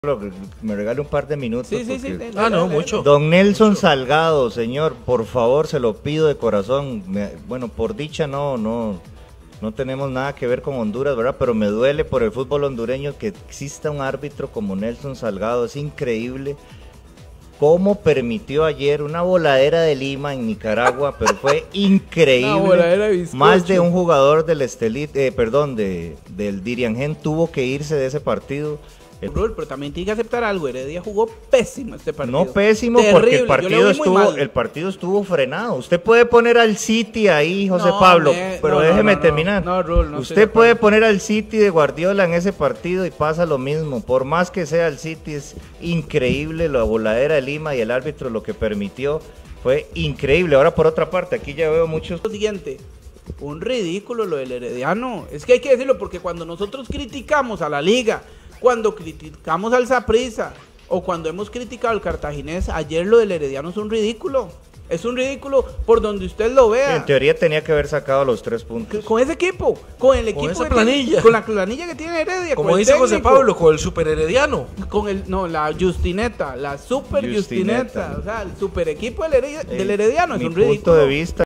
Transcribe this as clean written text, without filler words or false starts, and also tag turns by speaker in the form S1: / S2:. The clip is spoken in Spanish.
S1: Me regale un par de minutos.
S2: Sí.
S3: No, mucho.
S1: Don Nelson Salgado, señor, por favor, se lo pido de corazón. Bueno, por dicha no tenemos nada que ver con Honduras, ¿verdad? Pero me duele por el fútbol hondureño que exista un árbitro como Nelson Salgado. Es increíble cómo permitió ayer una voladera de Lima en Nicaragua, pero fue increíble. Más de un jugador del del Diriangén tuvo que irse de ese partido.
S2: Pero también tiene que aceptar algo. Heredia jugó pésimo este partido.
S1: No pésimo, terrible, porque el partido estuvo frenado. Usted puede poner al City ahí, José Pablo, pero déjeme terminar. Usted puede poner al City de Guardiola en ese partido y pasa lo mismo. Por más que sea el City, es increíble la voladera de Lima y el árbitro lo que permitió. Fue increíble. Ahora, por otra parte, aquí ya veo muchos...
S2: Lo siguiente, un ridículo lo del Herediano. Es que hay que decirlo porque cuando nosotros criticamos a la liga, cuando criticamos al Saprissa o cuando hemos criticado al Cartaginés, ayer lo del Herediano es un ridículo. Es un ridículo por donde usted lo vea.
S1: En teoría tenía que haber sacado los 3 puntos.
S2: Con ese equipo, con el equipo,
S3: con esa planilla,
S2: con la planilla que tiene Heredia.
S3: Como dice José Pablo, con el super Herediano.
S2: La Justineta, la super Justineta. O sea, el super equipo del Herediano es un ridículo.
S1: Mi punto de vista.